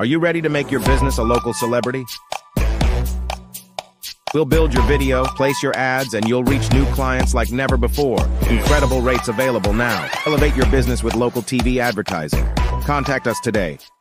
Are you ready to make your business a local celebrity? We'll build your video, place your ads, and you'll reach new clients like never before. Incredible rates available now. Elevate your business with local TV advertising. Contact us today.